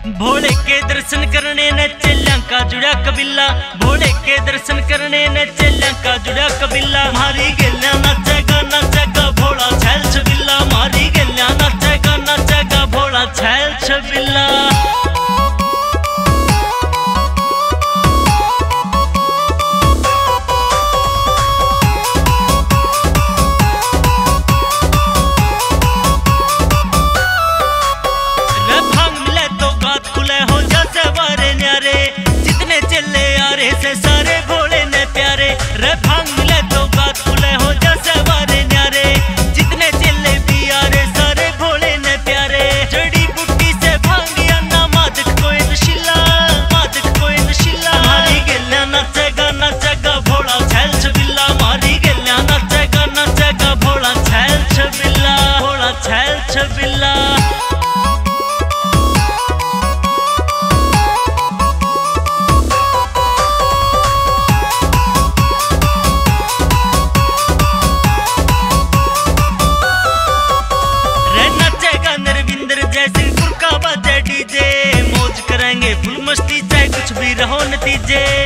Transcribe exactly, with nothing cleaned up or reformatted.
भोले के दर्शन करने ने चेल्ला का जुड़ा कबीला, भोले के दर्शन करने ने चेल्ला का जुड़ा कबीला। मारी गेल्या नाचेगा नाचेगा भोला छैल छबिल्ला, मारी गेल्या नाचेगा नाचेगा भोला छैल छबिल्ला। सारे भोले ने प्यारे रे भांग मिले तो बात खुले हो जैसे वारे न्यारे, जितने चिल्ले भी यारे सारे भोले ने प्यारे। जड़ी बूटी से भांगिया ना मादक कोई नशीला, मादक कोई नशीला। मारी गेल्या नाचेगा नाचेगा भोला छैल छबिल्ला, मारी गेल्या नाचेगा नाचेगा भोला छैल छबिल्ला, भोला छैल छबिल्ला। मौज करेंगे फुल मस्ती चाहे कुछ भी रहो नतीजे।